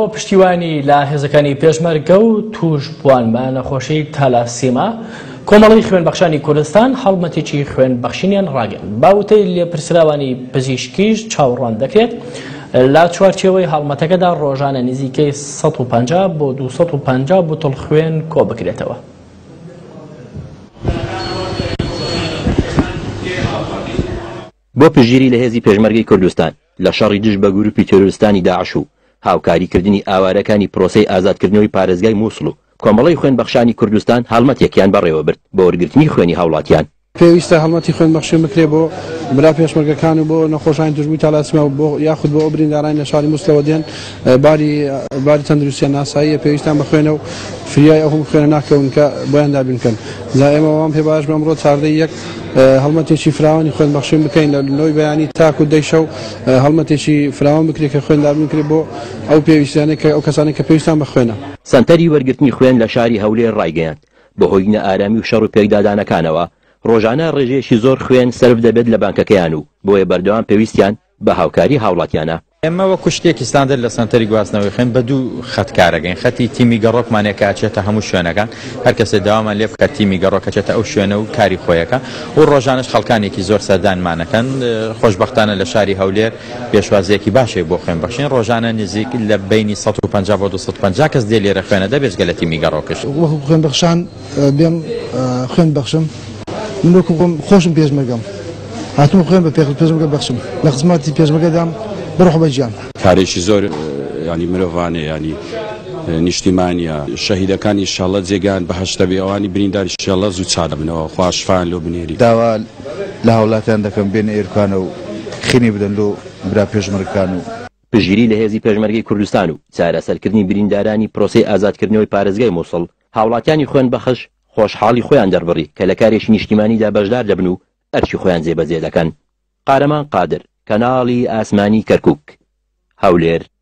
پشتیوانی لە هێزەکانی پێشمەرگە و توش بوانمە نەخۆشی تالاسیما کۆمەڵی خوێنبەخشانی کوردستان هەڵمەتێکی خوێنبەخشینیان ڕاگەن. باوتەی لێپرسراوانی پزیشکیش چاوەڕوان دەکرێت لە چوارچێوەی هەڵمەتەکەدا ڕۆژانە نزیکەی 150 بۆ 250 بوتڵ خوێن کۆ بکرێتەوە. بۆ پژگیری لە هێزی پێشمەرگەی کوردستان لە شەڕی دژ بە گروپی تۆرۆریستانی داعش و هاوکاریکردنی ئاوارەکانی پرۆسەی ئازادکردنەوەی پارێزگای مووسڵ و کۆمەڵی خوێنبەخشانی کوردستان هەڵمەتێکیان بەڕێوە برد بۆ وەرگرتنی خوێنی هاوڵاتیان. پێویستە هەڵمەتی خوێنبەخشی بکرێت بۆ برا پێشمەرگەکان و بۆ نەخۆشانی دژبووی تالاسیما و بۆ یاخود بۆ ئەو بریندارانی لە شاری مووسڵەوە دێن باری تەندروستیان ناساییە پێویستیان بخوێنە و فریای ئەو هەموو خوێنە ناکەون کە بۆیان دابینکەن. جا ئێمە وام پێ باش بەمڕۆ چاردەی یەک هەڵمەتێکی فراوانی خوێنبەخشی بکەین لە نەوەی بەیانی تاکو دەیشە و هەڵمەتێکی فراوان بکرێت کە خوێن دابین کرێت بۆ ئەو پێویستیانەی کە ئەو کەسانی کە پێویستیان بخوێنە. سەنتەری وەرگرتنی خوێن لە شاری هەولێر ڕایگەیاند بەهۆی نەئارامی و شەڕ و پێکدادانەکانەوە ڕۆژانە ڕێژەیەکی زۆر خوێن سرف دەبێت لە بانکەکەیان و بۆیە بەردەوام پێویستیان بە هاوکاری هاوڵاتیانە. ئێمە وەکو شتێکی ستاندەر لە سەنتەری گواستنەوەی خوێن بە دوو خەت کارەکەین. خەتی تیمی گەڕۆکمانێکە ئاچێتە هەموو شوێنەکان، هەر کەسێ داوامان لێ بکات تیمی گەڕۆکەچێتە ئەو شوێنە و کاری خۆیەکە و ڕۆژانەش خەڵکانێکی زۆر سەردانمانەکەن. خۆشبەختانە لە شاری هەولێر پێشوازیەکی باشێک بۆ خوێنبەخشین. ڕۆژانە نزیک لە بینی 150 بۆ 250 کەس دێ لێرە خوێنە دەبێت لە تیمی گەڕۆکش. وەکو خوێنبەخشان بێم خوێنبەخشم من وەکو خۆشم پێشمەرگەم هاتووم خوێن بە پێشمەرگە بەخشم لە خزمەتی پێشمەرگەدام بڕۆ بەجیان. کارێکی زۆر ینی مرۆڤانێ ینی نیشتیمانیە شەهیدەکان ئینشاڵڵا جێگان بەهەشتە بێ ئەوانی بریندار ئینشاڵڵا زوو چارە بنەوە خوا شفایان لۆ بنێری. داوا لە هاوڵاتیان دەکەم بێنە ئێرکانە و خینی بدەن لۆ برا پێشمەرگەکان و پژگیری لە هێزی پێشمەرگەی کوردستان و چارەسەرکردنی بریندارانی پرۆسەی ئازادکردنەوەی پارێزگای مووسڵ هاوڵاتیانی خوێنبەخش خۆشحاڵی خۆیان دەربڕی کە لە کارێکی نیشتیمانیدا بەشدار دەبن و ئەرکی خۆیان جێبەجێ دەکەن. قارەمان قادر، کەناڵی ئاسمانی کەرکووک، هەولێر.